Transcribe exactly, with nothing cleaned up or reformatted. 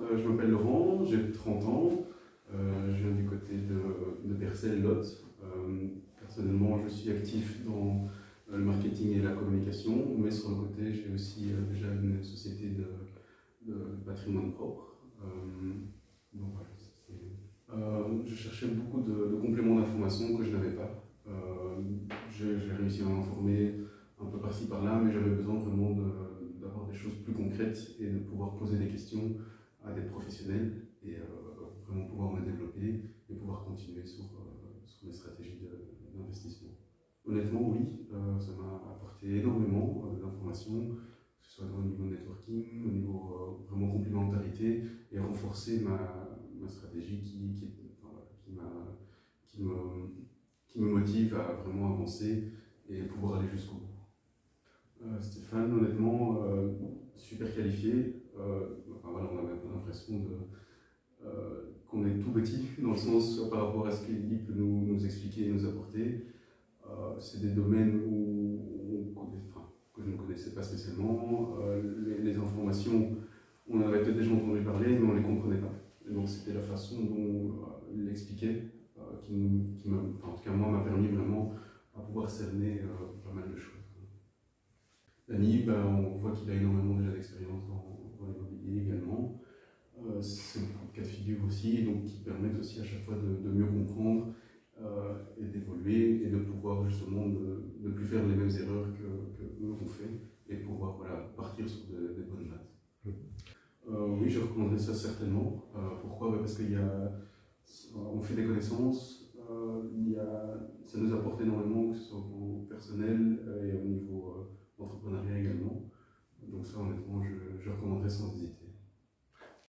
euh, je m'appelle Laurent, j'ai trente ans, euh, je viens du côté de, de Bercel-Lot. Euh, personnellement, je suis actif dans le marketing et la communication, mais sur le côté, j'ai aussi euh, déjà une société de, de patrimoine propre. Euh, donc voilà, euh, je cherchais beaucoup de, de compléments d'information que je n'avais pas. Euh, j'ai réussi à m'informer un peu par-ci par-là, mais j'avais besoin vraiment d'avoir des choses plus concrètes et de pouvoir poser des questions à des professionnels et euh, vraiment pouvoir me développer et pouvoir continuer sur, euh, sur mes stratégies d'investissement. Honnêtement, oui, euh, ça m'a apporté énormément euh, d'informations, que ce soit au niveau networking, au niveau euh, vraiment complémentarité et renforcer ma, ma stratégie qui, qui, enfin, qui, qui, me, qui me motive à vraiment avancer et pouvoir aller jusqu'au bout. Euh, Stéphane, honnêtement, euh, super qualifié. Euh, enfin, voilà, on a même l'impression euh, qu'on est tout petit, dans le sens par rapport à ce qu'il peut nous, nous expliquer et nous apporter. Euh, C'est des domaines où, où enfin, que je ne connaissais pas spécialement. Euh, les, les informations, on en avait peut-être déjà entendu parler, mais on ne les comprenait pas. Et donc c'était la façon dont euh, il l'expliquait euh, qui, qui m'a, enfin, en tout cas moi, m'a permis vraiment à pouvoir cerner euh, pas mal de choses. Dany, ben, on voit qu'il a énormément déjà d'expérience dans, dans l'immobilier également. Euh, c'est beaucoup de cas de figure aussi, donc qui permettent aussi à chaque fois de, de mieux comprendre euh, et d'évoluer et de pouvoir justement ne, ne plus faire les mêmes erreurs que, que eux ont fait et pouvoir voilà, partir sur de, des bonnes bases. Mmh. Euh, oui, je recommanderais ça certainement. Euh, pourquoi? Parce qu'il y a, on fait des connaissances, euh, il y a, ça nous apporte énormément, que ce soit au personnel et au niveau euh, entrepreneuriat également. Donc ça, honnêtement, je, je recommanderais sans hésiter.